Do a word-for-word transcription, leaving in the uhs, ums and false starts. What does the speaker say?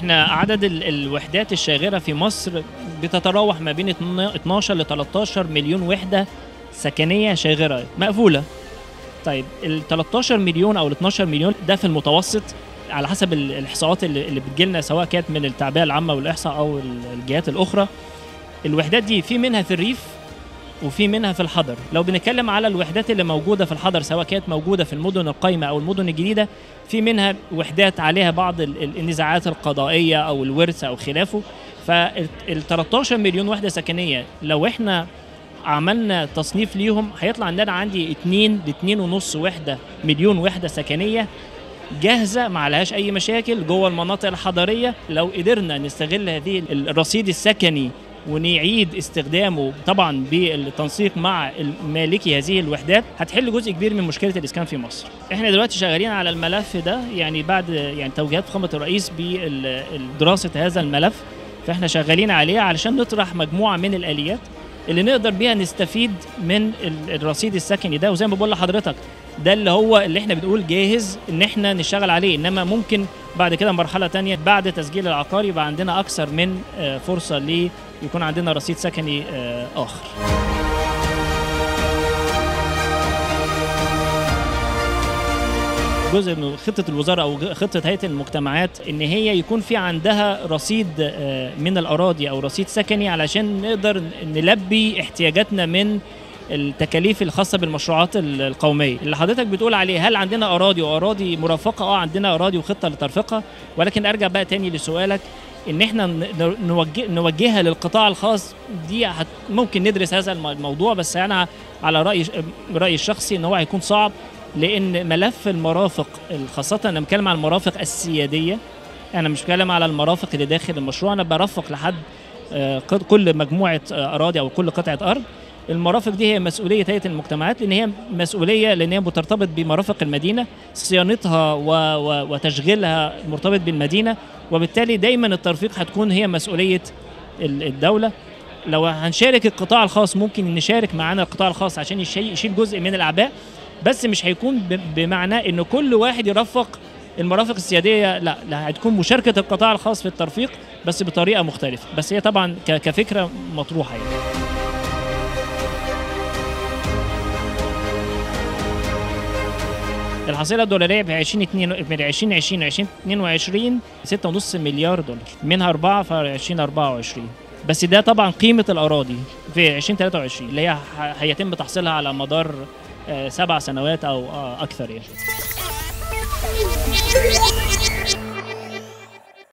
احنا عدد الوحدات الشاغرة في مصر بتتراوح ما بين اتناشر ل تلتاشر مليون وحدة سكنية شاغرة مقفولة. طيب ال تلتاشر مليون او ال اتناشر مليون ده في المتوسط على حسب الاحصاءات اللي بتجيلنا، سواء كانت من التعبئة العامة والاحصاء او الجهات الاخرى. الوحدات دي في منها في الريف وفي منها في الحضر. لو بنتكلم على الوحدات اللي موجودة في الحضر، سواء كانت موجودة في المدن القايمة أو المدن الجديدة، في منها وحدات عليها بعض النزاعات القضائية أو الورث أو خلافه. فال تلتاشر مليون وحدة سكنية لو احنا عملنا تصنيف ليهم هيطلع ان انا عندي اتنين ل اتنين ونص وحدة مليون وحدة سكنية جاهزة ما عليهاش أي مشاكل جوه المناطق الحضرية. لو قدرنا نستغل هذه الرصيد السكني ونعيد استخدامه طبعا بالتنسيق مع مالكي هذه الوحدات، هتحل جزء كبير من مشكله الاسكان في مصر. احنا دلوقتي شغالين على الملف ده، يعني بعد يعني توجيهات فخامه الرئيس بدراسه هذا الملف، فاحنا شغالين عليه علشان نطرح مجموعه من الاليات اللي نقدر بيها نستفيد من الرصيد السكني ده. وزي ما بقول لحضرتك ده اللي هو اللي احنا بنقول جاهز ان احنا نشتغل عليه، انما ممكن بعد كده مرحله تانية بعد تسجيل العقار يبقى عندنا اكثر من فرصه ليه يكون عندنا رصيد سكني آخر. جزء من خطة الوزارة أو خطة هيئة المجتمعات إن هي يكون في عندها رصيد من الأراضي أو رصيد سكني علشان نقدر نلبي احتياجاتنا من التكاليف الخاصة بالمشروعات القومية اللي حضرتك بتقول عليه. هل عندنا أراضي وأراضي مرافقة؟ آه عندنا أراضي وخطة لترفقها، ولكن أرجع بقى تاني لسؤالك ان احنا نوجه نوجهها للقطاع الخاص دي ممكن ندرس هذا الموضوع، بس انا على رايي رايي الشخصي ان هو هيكون صعب، لان ملف المرافق خاصه انا بتكلم عن المرافق السياديه، انا مش بتكلم على المرافق اللي داخل المشروع، انا برفق لحد كل مجموعه اراضي او كل قطعه ارض. المرافق دي هي مسؤوليه هيئه المجتمعات، لان هي مسؤوليه لان هي بترتبط بمرافق المدينه، صيانتها وتشغيلها مرتبط بالمدينه، وبالتالي دايما الترفيق هتكون هي مسؤوليه الدوله. لو هنشارك القطاع الخاص ممكن نشارك معانا القطاع الخاص عشان يشيل جزء من الاعباء، بس مش هيكون بمعنى انه كل واحد يرفق المرافق السياديه، لا لا هتكون مشاركه القطاع الخاص في الترفيق بس بطريقه مختلفه، بس هي طبعا كفكره مطروحه يعني. الحصيله الدولاريه في ألفين وعشرين ألفين واثنين وعشرين ستة ونص مليار دولار، منها أربعة في ألفين وأربعة وعشرين، بس ده طبعا قيمه الاراضي في ألفين وثلاثة وعشرين اللي هي هيتم تحصيلها على مدار سبع سنوات او اكثر يعني.